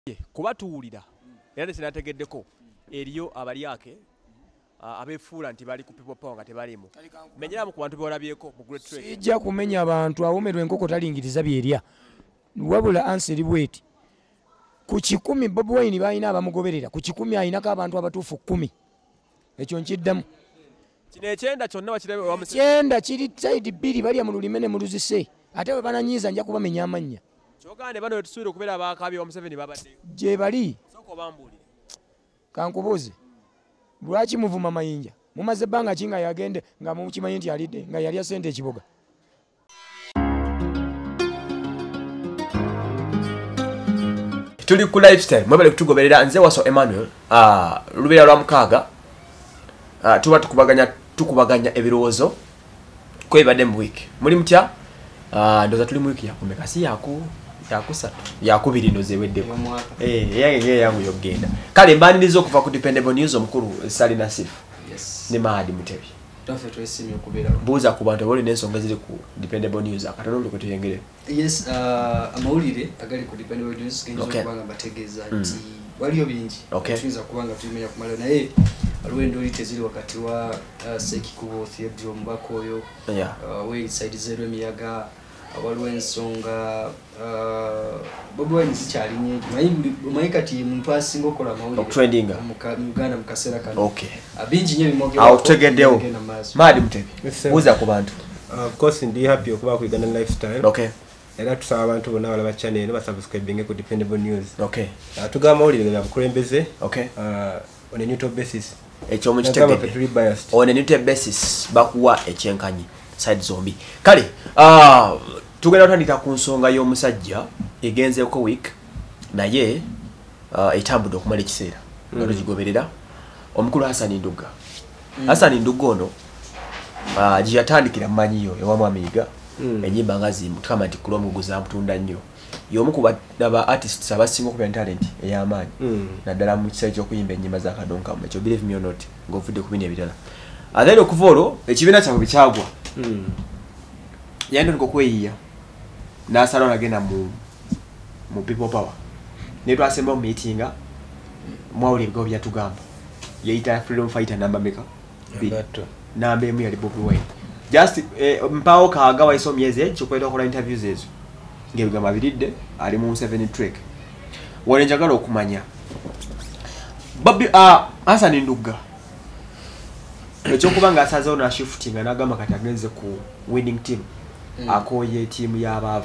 kubatuulira era ne sinategeddeko eriyo abalyake abefuula nti bali ku people power nga tebalimu menyeramu ku bantu bewalabyeko mu Great Trade sijja kumenya abantu awomerwa enkoko talingiriza byerya wabula anseri bweti ku 10 Bobi Wine balina abamugoberera ku 10 ayinako abantu abatuufu 10 ekyo nkiddamu kino ekyenda kyonna wakirebe wamusi kyenda kiri side bbiri bali mu lulime ne mu luzise ate bwe bananyiza nja kubamenya amanya kyogande bano wetusuubire okubeera abakabi wa Museveni babadde gye bali soko bambulire kankubuuze lwaki muvuma mayinja mumaze ebbanga ki nga yagende nga mukimanyi nti alidde nga yali asente ekibuga tuli ku lifestyle mwebale kutugoberera nze Waso Emmanuel lubeera lwa mukaaga tuba tukubaganya ebirowoozo kwebadde mu week muli mutya ndoza tuli mu week yakumeka si yakusatu yakubiri ndoze weddeko yangu yogenda kale mbaniriza okuva ku Dependable News omukulu Salina Sif ne Mahadi Mutebi tafeto esimye okubeera buuza ku bantu bali n'ensonga ziri ku Dependable News akatono buli kwetuyengere yes amawulire agali ku Dependable News genzo kubanga bategeeza nti waliyo bingi tuyinza kubanga tuyimenya kumala naye alwendo litezili wakati wa Sekikubo Theodore Mbako oyo we side zero emiyaga waliwo ensonga Bobi Wine zikyali nyingi mayi kati muntu asinga okola mawulire trendinga mu Uganda mu kaseera kano okay bingi nnyo bimwogera awo tutegeddewo Mahadi Mutebi buuza ku bantu of course ndi happy okuba ku Uganda lifestyle okay era tusaba abantu bonna balaba channel ne basubscribing ku Dependable News okay tugamba mawulire bya bukulembeze okay on a neutral basis ekyo mu kitegedde on a neutral basis bakuwa ekyenkanyi side zombi kale tugenda otandika ku nsonga y'omusajja egenzeko week naye etambudde okumala ekiseera nga tugigoberera omukulu Hassan Nduga Hassan Nduga ono gye yatandikira mmanyiyo ewamu amiga enyimba nga zimutama nti kulomugguza mutunda nnyo y'omu ku ba artists abasinga okuba talent ey'amaanyi naddala mu kiseera ky'okuyimba ennyimba za kadonkamu ekyo believe me or not ng'ovudde ku bino ebirala then okuva olwo ekibiina kyabwe bikyagwa yandika okweyiya n'asala nagenda mu people power ne twasemba mu meetinga mwawulira ebigambo byatugamba yayita freedom fighter namba meka namba emu yali Bobi Wine just mpawo kaaga waiso myezi ekyo kweta okola interviews ezo ng'ebigambo abiridde ali mu 7 track wale njagala okumanya Bobi Hassan Nduga ekyokuba nga asazeewo na shifting n'agamba kati agenze ku winning team akoye team y'abaavu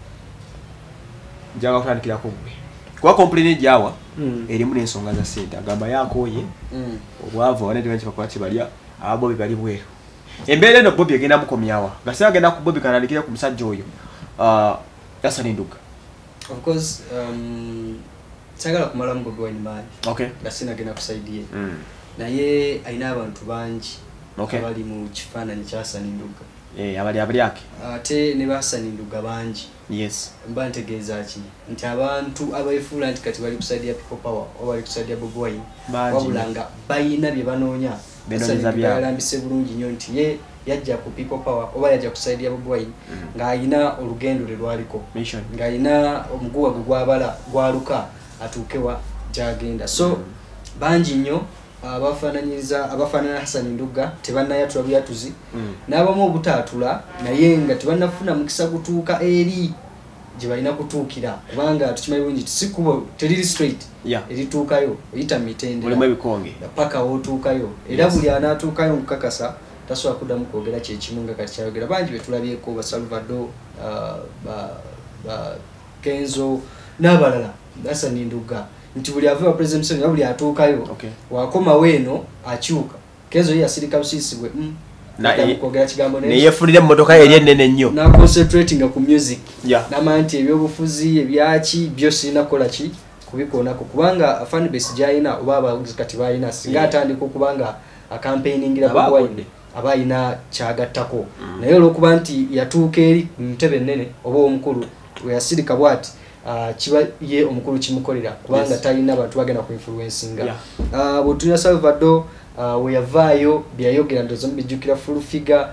njaga kutandikirako gwe kuba complain gyawa erimu n'ensonga za ssente agamba yakoye obwavu abanedi benshi bakola kibalya Bobi bali bweru embeera eno Bobi egenda mukomyawa gasera agenda ku Bobi kanandikire ku musajja oyo Hassan Nduga of course sagala kumala mu Bobi Wine maani okay gasina agenda kusaidiye naye aina abantu bangi abali mu kifaananyi kya Hassan Nduga abali abalyake ate ne Hassan Nduga bangi yes mba ntegeeza ki nti abantu abayifuula nti kati bali kusaidia people power oba bali kusaidia Bobi Wine wabula nga bayina bye banoonya yalambise bulungi nnyo nti ye yajja ku people power oba yajja kusaidia Bobi Wine ng'ayina olugendo lwe lwaliko ng'ayina omuguwa gwe gwabala gwaluka atuukewa gyagenda so bangi nnyo abafaanana Hassan Nduga tebannayatula byatuzi n'abamu obutaatula naye nga tebannafuna mukisa gutuuka eri gye balina kutuukira kubanga tukimanyi bulungi tisikubo teriri straight erituukayo oyita mu mitendera paka wootuukayo era buli anaatuukayo mukakasa tasobola kuddamu kwogera kyekimu nga kati kyayogera bangi betulabyeko ba Salvador Kenzo n'abalala Hassan Nduga nti buli ava president Museveni buli atuukayo wakoma weeno akyuka Kenzo yasirika busisibwe kwogera kigambo ne yefunire emmotoka eri ennene nnyo na concentrating ku music n'amanti ebyobufuzi ebyaki byose nakola ki kubikonako kubanga fan base gyayina oba abaguzi kati bayina singa atandika okubanga campaigningira Bobi Wine abayina kyagattako naye olwokuba nti yatuuka eri ntebe ennene oba omukulu weyasirika bwati kiba ye omukulu kimukolera kubanga talina abantu bagenda ku influencinga bwetulina Salvador weyavaayo byayogera ndozo mbijjukira full figure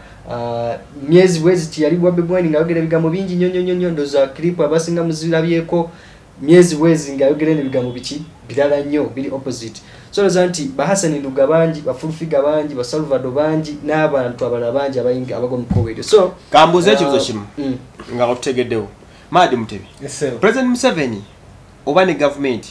myezi bwezi yali Bobi Wine ng'ayogera ebigambo bingi nnyo ndoza clip abasinga muzirabyeko myezi bwezi ngayogera n'ebigambo biki birala nnyo biri opposite so loza nti Bahassan Nduga bangi bafulufiga bangi basalvado bangi n'abantu abalala bangi abayinga abagwa mu COVID so kambuze ekibuzo kimu nga otegeddewo Madi Mutebi President Museveni oba ne government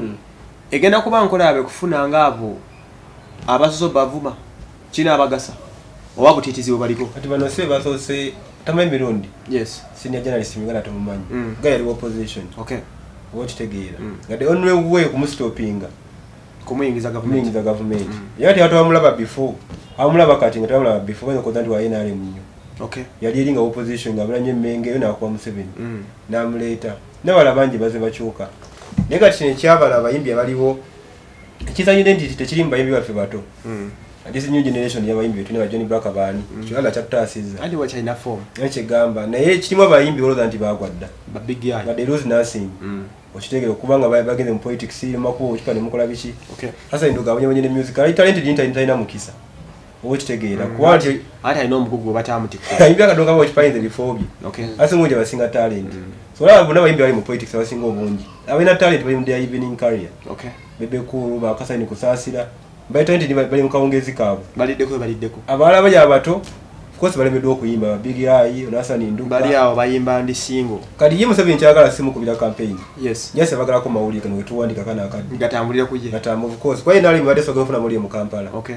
egenda kuba nkola abe kufuna ngabo abasoso bavuma kina abagasa oba butitizi baliko kati bano se basose tamanyi mirundi yes senior journalist mingana tumumanyi gaya ali opposition okay what tegeera nga the only way kumstopinga kumuyingiza government yati watu bamulaba before amulaba kati nga tamulaba before bano kozanti wa NRM nnyo okay yali eringa opposition nga bulanye Menge yo nakuwa Museveni namuleta n'abala bangi baze bakyuka naye kati kino ekyabala abayimbi abaliwo ekizanyo identity tekiri mu bayimbi baffe bato this new generation y'abayimbi betu ne ba Johnny Black abani kyala kyatasiza andi wa China form ekigamba naye kirimu abayimbi oloza nti bagwadda ba big guy but there is nothing okitegere kubanga bagende mu politics makubo okipane mukola biki okay sasa Nduga abanye ne music ali talented internet mukisa okitegera kwati ata ino mugugu batamutika ayimbi akadonga bo okipane before bi okay asa ngoja basinga talent so la bona bayimbi bali mu politics basinga obungi abena talent bali mu their evening career okay bebe kuru bakasa ni kusasira by talent ni bali mu kawongezi kabo baliddeko abala baja abato of course bali medo okuyimba big eye Bahassan Nduga bali awo bayimba ndi single kadi yimu Museveni kyagala simu kubira campaign yes nyase bagala ko mawulika no tuwandika kana akadi gatambulira kuje gatamu of course kwa ina ali mbade so gofuna muri mu Kampala okay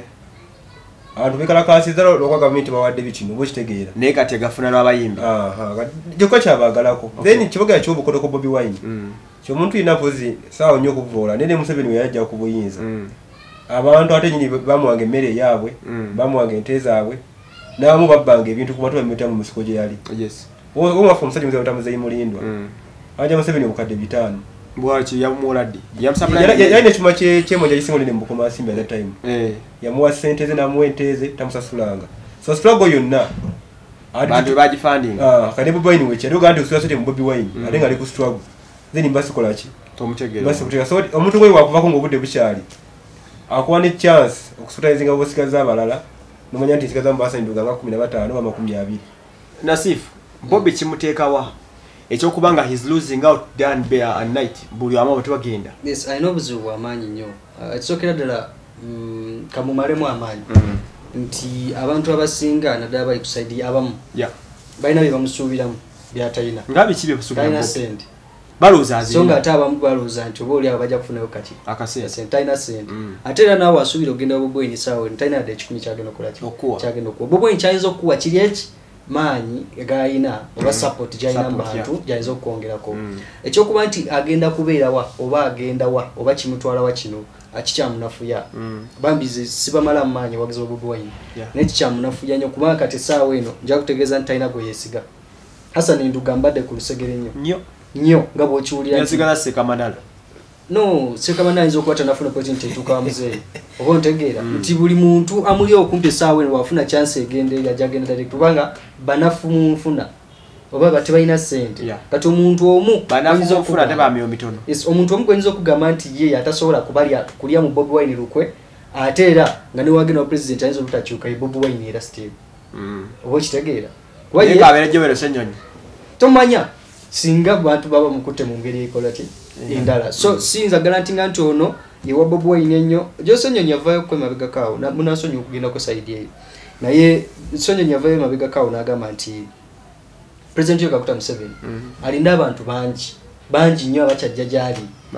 abantu bikala kasizalo lokwa government bawadde bikino bukitegeera ne kati gafuna n'abayimbi joko kyabagalako then kiboga ky'obukodo ko Bobi Wine kyo muntu inapozi sawa nnyo kuvoola nene Museveni we yajja ku buyinza abantu ate nyini bamuwange mmere yaabwe bamuwange ente zaabwe n'abamu babbanga ebintu ku matu bameta mu musiko gye yali yes omwafu omusajja muzee batamuzeeyi mulindwa ajja Museveni obukadde 5 bwaki yamuladi yamsabula yalina ekyuma kyemoja kisingo nene mbukoma asimbi at that time yamuwa sente ze namuwa ente ze tamusasulanga so struggle yonna bantu baji funding kane Bobi Wine wechi adoga andi usula sote mu Bobi Wine alenga ali ku struggle then mbasi kola ki tomutegera basi kutegera so omuntu we wakuvako ngobudde bukyali akuwa ne chance okusutaizinga obusikaza abalala nomanya nti sikaza mbasa Nduga nga 15 oba 20 Nasif Bobby kimuteekawa ekyokubanga he's losing out down there at night buli amabo tubagenda yes I know buzubu amanyi nnyo ekisokera ddala kamumalemu amaanyi nti abantu abasinga naddala bali kusaidi abamu balina bye bamusuubiramu byatayina ngabi kibe busuubiramu sente balooza azina so nga ate abamu balooza nti oba oli abo bajja kufunayo kati akasente talina sente ate era naawe asuubira ogenda Bobi Wine saawe talina dde ekikumi kyagenda okukola kyagenda okuwa Bobi Wine kyayinza okuwa kiri eki maanyi gayina oba support gyayina mu bantu gyayinza okwongerako ekyokuba nti agenda kubeerawa oba agendawa oba kimutwalawa kino akikyamunafuya bambize sibamala mu maanyi wagiza Bobi Wine naye kikyamunafuya nnyo kubanga kati essaawa eno nja kutegeeza nti talina gwe yeesiga Hassan Nduga mbadde ku lusegere nnyo nga bw'okiwulira yasigala Sekamanala no Sekamanala ayinza okuba tanafuna opportunity etuuka muzeeyi oba ontegeera nti buli muntu amuli okumpi essaawa eno wafuna chance egende yajja agenda direct kubanga banafu munfuna oba batebalina ssente kati omuntu omu banafu okufuna tebamyo mitono yes omuntu omu gwenyiza okugamba nti ye atasobola kulya mu Bobi Wine lukwe ate era nga ne wagenda wa president ayinza obutakyuka ye Bobi Wine era still oba okitegeera kuba kabeera gyobero Ssenyonyi tomanya singa bantu baba mukutte mu ngeri ekola ki endala so sinza garantinga nti ono yewa Bobi Wine ennyo Ssenyonyi yavaayo kwe mabega kaawo munasonyi okugenda ku side ye naye Ssenyonyi yavaayo mabega kaawo n'agamba nti President Yoweri Museveni alinda abantu bangi nnyo abakyajja gyali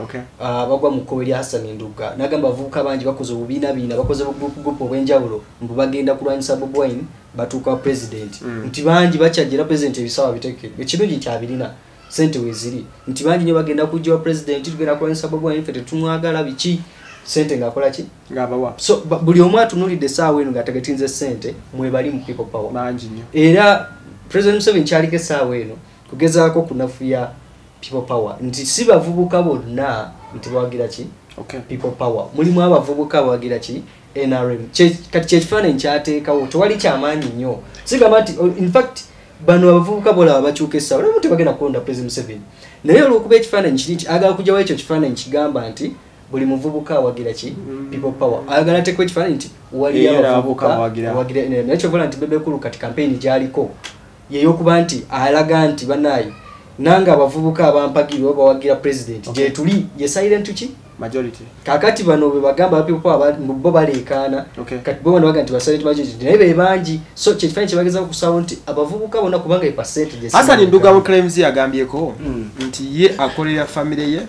bagwa mu kkowe lya Hassan Nduga n'agamba abavubuka bangi bakoze obubiina bakoze bugupu obw'enjawulo mbu bagenda kulwanyisa Bobi Wine batuuka president nti bangi bakyajjira president ebisaawa bitekere ekirungi nti abirina sente weeziri nti bangi nnyo bagenda kujja wa president tugenda kulwanyisa Bobi Wine ffe tetumwagala biki sente ng'akola ki ng'abawa so buli omu atunulidde essaawa eno ng'ategetinze sente mwebali mu people power bangi nnyo era President Museveni kyaliko essaawa eno kugezaako kunafuya people power nti si bavubuka bonna nti bawagira ki people power mulimu abavubuka bawagira ki NRM kati kyekifaananyi kyateekawo tewali kyamaanyi nnyo sigamba nti in fact bano abavubuka bolaba bakyuka essaawa naye tebagenda kulonda President Museveni naye olw'okuba ekifaananyi kiri nti agala kujjawo ekyo kifaananyi kigamba nti buli muvubuka awagira ki people power agala tekwa ekifaananyi nti wali abavubuka awagira NRM naye kyovola nti bebe kulu kati campaign gyaliko yeyokuba nti alaga nti banayi nanga abavubuka abampagirwa bawagira president je tuli ye silent ki majority kakati bano be bagamba people bo balekana kati bo bano baganti ba silent majority naye bangi so kye kifanye kibageza ku sound abavubuka bona kubanga percentage Hassan Nduga mu claims yagambyeko nti ye akolera family ye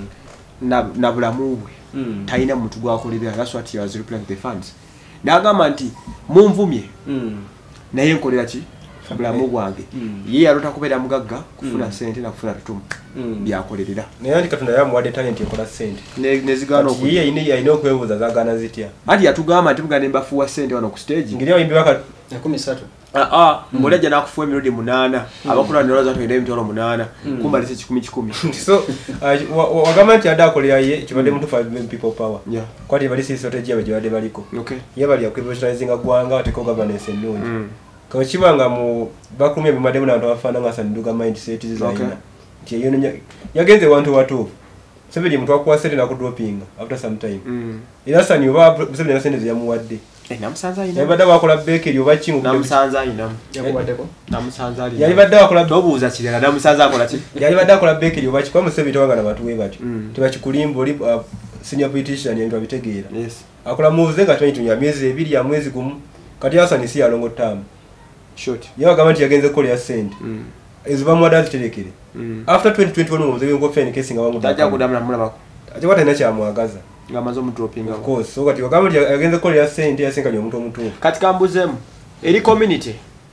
na bulamu bwe taina muntu gwakolera that's what he was replying the funds nagamba nti mumvumye naye nkolera ki bulamu bwange ye yalota kubeera mugagga kufuna sente na kufuna tutumu byakolerera naye andi Katonda yamuwadde talent ekola sente nezigana okuli ye ayina okwebuuza zagana zitya andi yatugamba nti tugenda embafuwa sente wano ku stage ngeri abayimbi baka 13 mulejja nakufuwa emirudi 8 abakula neroza twenda emitwalo 8 kumbalise 10 so wagamba nti adde akolera ye kibadde muntu fa people power kwati bali strategy yabe gibadde baliko ye bali yakwebushalizinga gwanga wateko governance ennungi kawakibanga mu backroom ebimadde muna abantu abafaana nga Hassan Nduga mindset zizayina nti eyo yagenze wantu watu Museveni muntu akwasete na kudropinga after some time era Hassan yoba Museveni na sente yamuwadde namusanza ina yabadde wakola bakery oba kingu namusanza ina yakubaddeko namusanza ali yabadde wakola dobuuza kirala namusanza akola ki yabadde wakola bakery oba kikwa Museveni tawanga na batu we batyo tebakikulimba oli senior politician yantu abitegeera akola moves nga tunya myezi 2 ya mwezi gumu kati Hassan si alongo tamu short yawa government yagenze ko ya send eziba mwadazi terekere after 2021 muzebe ngo fene kesi nga wangu tajja kudamna mulaba ajwa tena kya mwagaza ngamazo mu dropping of course so kati government yagenze ko ya send yasenga nyo omuntu katika mbuzemu eri community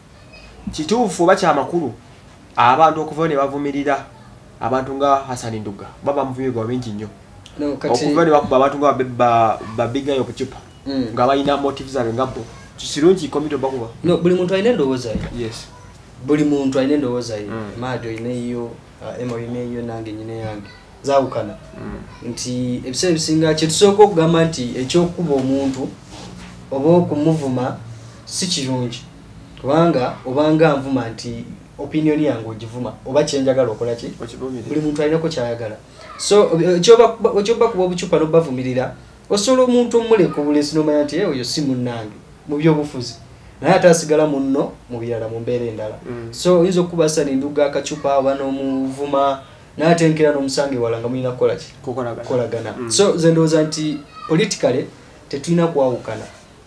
kituufu bacha amakuru abantu okuva ne bavumirira abantu nga Hassan Nduga baba mvumye gwa benji nnyo okuva ne bakuba abantu nga babiga yo kuchipa nga bayina motives abe ngabo kisirungi komito bakuba no buli muntu ayina ndowooza yes buli muntu ayina ndowooza maado ineyo emo ineyo nange nyine yange zaawukana nti ebiseera bisinga kyetusooka okugamba nti ekyokuba omuntu oba okumuvuma si kirungi kubanga obanga nvuma nti opinion yange ogivuma oba kyenjagala okola ki buli muntu alinako kyayagala so ekyoba kuba obucupa nobavumirira osobola omuntu omuleka obulesi nomanya nti oyo si munnange mu byobufuzi naye ate asigala munno mu birala mu mbeera endala so oyinza okuba Hassan Nduga akacupa oba n'omuvuma n'atenkera n'omusange wala nga mulina kukola ki kolagana so nze ndowooza nti politically tetulina kwawukana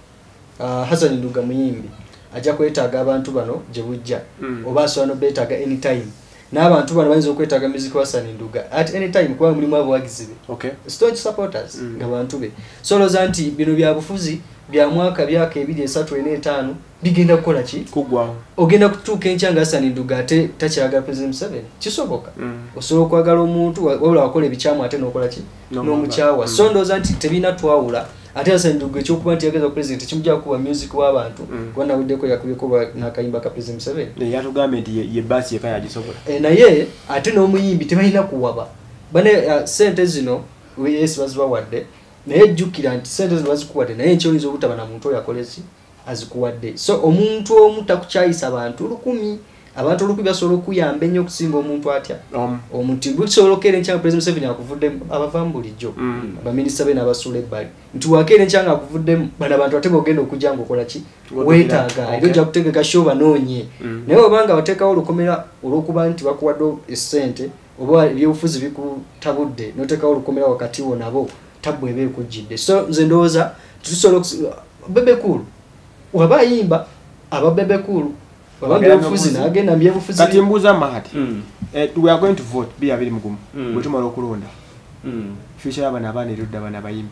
Hassan Nduga muyimbi ajja kwetaaga abantu bano gye bujja oba asobola nobeetaaga anytime n'abantu bano bayinza okwetaaga music wa Hassan Nduga at any time kuba mulimu abawagizi be staunch supporters nga bantu be so ndowooza nti bino bya bufuzi bya mwaka byaka 2 3 4 5 bigenda kukola ki kugwa ogenda kutuuka enkyanga Hassan Nduga ate takyagala President Museveni kisoboka osobola okwagala omuntu wabula wakola ebikyamu ate n'okola ki n'omukyawa so ndowooza nti tebina twawula ate Hassan Nduga ekyokuba nti yageza president kimujja kuba music w'abantu kubona wuddeko yakubyeko n'akayimba ka President Museveni yatugambye nti ye basi yeka yagisobola naye ate n'omuyimbi tebalina kuwaba bane sente zino yes bazibawadde naye jjukira nti sente zino bazikuwadde naye ekyoyinza obutaba na muntu oyo akolesi azikuwadde so omuntu omu takukyayisa abantu 100 abantu 100 basobola okuyamba ennyo okusinga omuntu atya omuntu busobola okeera enkyanga President Museveni akuvuddemu abavaamu bulijjo abaminisita be n'abasuula ebbali nti wakeera enkyanga akuvuddemu bano abantu ate bogenda okujja ngaokola ki weetaaga era ojja kutegeka sho banoonye naye obanga wateekawo olukomera olw'okuba nti bakuwadde essente oba ebyobufuzi bikutabudde n'oteekawo olukomera wakati wo nabo tabwe ebe kujjidde so nze ndowooza tusobola bebe cool waba ayimba aba bebe cool waba byobufuzi n'agenda mu byobufuzi kati mbuuza mahati we are going to vote bya biri mugumu bwe tumala okulonda future y'abaana abaana erudda abaana bayimbi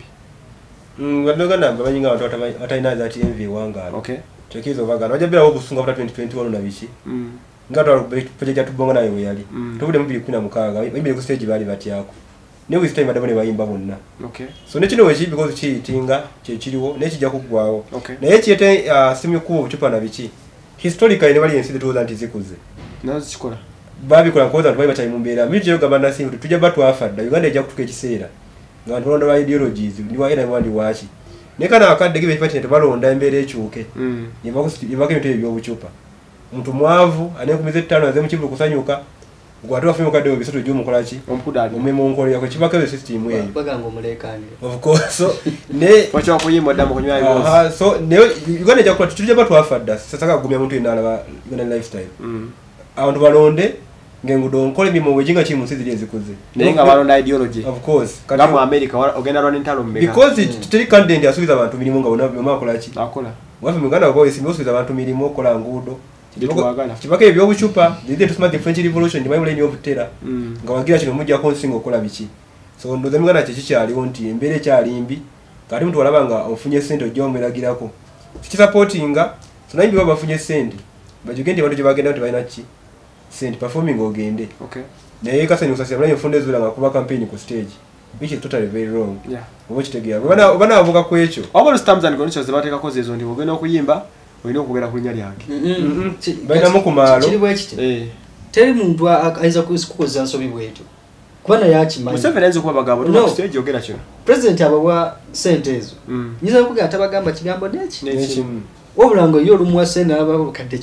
badogana banyinga abantu atalina zati envy wangalo kyekizo bagana wajabirawo okusunga after 2021 na biki nga project yatubonga nayo we yali tubude mu 2016 ibiri ku stage bali batyako ne with time adabone bayimba bonna so ne kino wechi because chiitinga kyekiriwo ne kijja kugwawo naye kiyete simyu ku bucupa na biki historically ne bali ensi tuza ntizikuze nazo chikola babi kola koza tubaye bachayi mumbera miti yo gabanda singu tujja batu afadda Uganda ejja kutuka ekiseera nga ntondo ba ideologies ni wa era mwandi wachi ne kana akadde gibe pati ne balonda embere ekyuke yibako miti ebyo bucupa mtu mwavu anekumize 5 aze mukivu kusanyuka gwatu afimo kadde obisatu jyo mukola ki ompudali umemo nkole yako kibaka yo system yeyo baganga omulekani of course so ne wacha kuyimba damu kunywa ibizo so ne Uganda ejja tujja batu afadda sasa kagumya muntu inala Uganda lifestyle abantu balonde ngengudo nkole mimo wejinga chi munsi zili ezikuze nenga balonda ideology of course kati mu America ogenda run intalo mbeka because tuteri candidate asubiza abantu milimo nga bona makola chi akola wafi muganda kwa esi asubiza abantu milimo kola ngudo kitwagala kibaka ebyo buchupa dide tusema the French Revolution ndi bayimule nyo butera nga wagira kino mujja ko nsingo kola biki so ndo zemigana kye kikyali wonti embere kyalimbi kati mtu walabanga ofunye sente ojomberagirako tikisupportinga tunayimbi baba afunye sente bajugende bantu jibagenda nti bayina ki sente performing ogende okay naye kasa ni usasira mlanyo funde zula nga kuba campaign ku stage which is totally very wrong yeah obo kitegera bana avuga ku ekyo all terms and conditions zibateka koze ezo ndi ogenda okuyimba olina okugera ku nyali yake bayina mu kumalo kiri bwekite teri muntu aiza kukoza nsobi bwetu kubana yakimanyi Museveni kuba bagabo no stage ogera kino president abawa sente ezo nyiza kuga atabagamba kigambo neki mm. Obulango yo lumwa sena aba kadde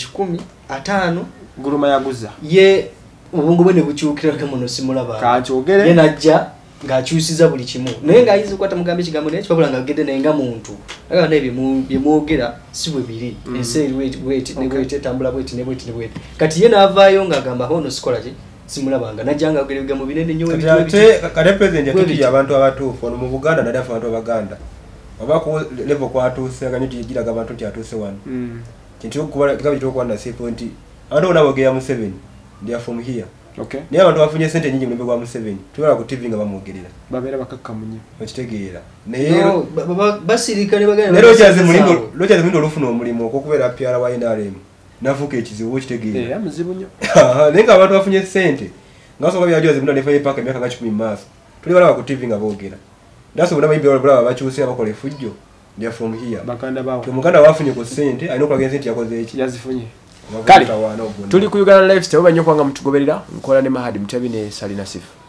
15 guruma yaguza ye ubungu bwene bukyukira kamono simulaba kachogere ye najja ngakyusiza buli kimu naye ngayize kwata mugambe kigambo neki babulanga gede naye nga muntu aga nebi byemwogera sibwe biri ese wait ne kwete tambula bweti ne bweti kati ye navayo ngagamba hono sikola ki simulabanga najanga ogere bigambo binene nyo kale president yatukiya abantu abatufu ono mu Buganda nali afa abantu abaganda abako level kwa atuse akanyuti yigiraga abantu ti atuse wano kintu kuba kitabu kitoko kwanda si point abantu onabogera mu 7 they are from here okay ne abantu bafunye sente nyingi mlembe kwa mu 7 tubala ku TV nga bamugerera babera bakakamunye okitegeera naye basirika ne bagana lero kyaze mulindo olufuna omulimo okubera pyara wa NRM nafuka ekizibu okitegeera amuzibu nnyo nenga abantu bafunye sente ngasoka byajoze bino nefa ipaka emyaka nga 10 maso tuli bala ku TV nga boogera ndaso buna bayimbi bala bakyuse abakola efujjo they are from here bakanda bawo muganda wafunye ku sente alina okulaga sente yakoze eki yazifunye kali tuli ku Uganda Lifestyle obanyo kwanga mutugoberera nkola ne Mahadi Mutabi ne Salina Sifu